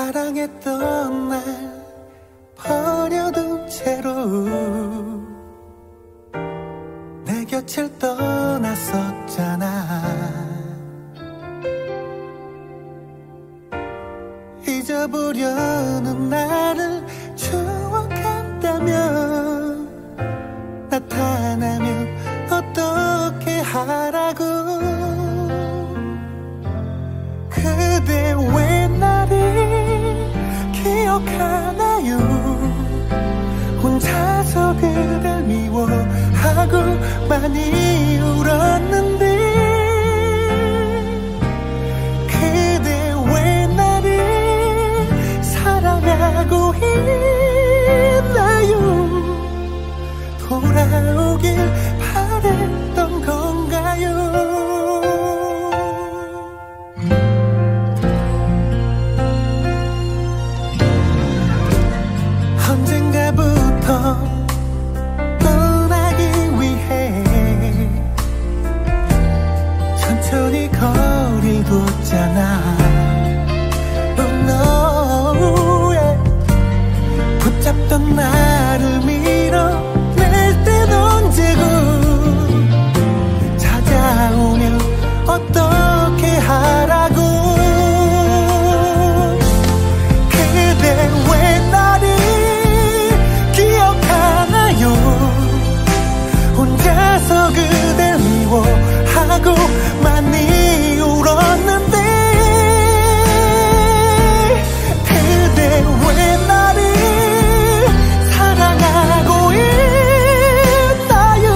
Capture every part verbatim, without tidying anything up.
사랑했던 날 버려둔 채로 내 곁을 떠났었잖아. 잊어보려는 나를 추억한다면 나타나면 어떻게 하라고. 그대 왜 나를 기억하나요. 혼자서 그댈 미워하고 많이 울었는데 그대 왜 나를 사랑하고 있나요. 돌아오길 바랬던 건가요. 언젠가부터 떠나기 위해 천천히 거리를 뒀잖아. Oh no, yeah. 붙잡던 나를 밀어낼 땐 언제고 찾아오면 어떻게 하라고. 그대 왜 나를 혼자서 그댈 미워하고 많이 울었는데 그대 왜 나를 사랑하고 있나요.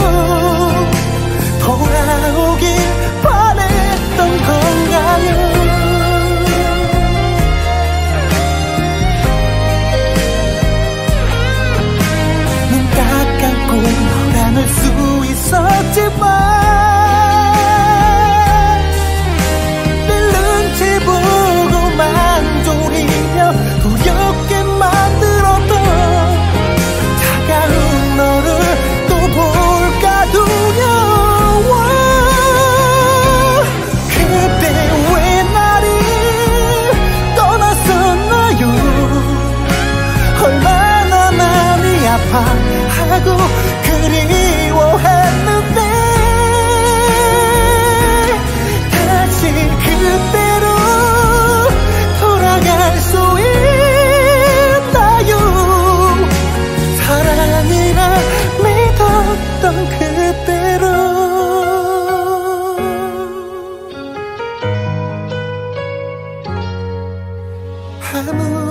돌아오길 바랬던 건가요. 눈 딱 감고 너랑을 수 있었지만 늘 눈치 보고만 졸이며 두렵게 만들었던 차가운 너를 또 볼까 두려워. 그때 왜 나를 떠났었나요. 얼마나 많이 아파하고 그리워했는데 다시 그때로 돌아갈 수 있나요. 사랑이라 믿었던 그때로. 아무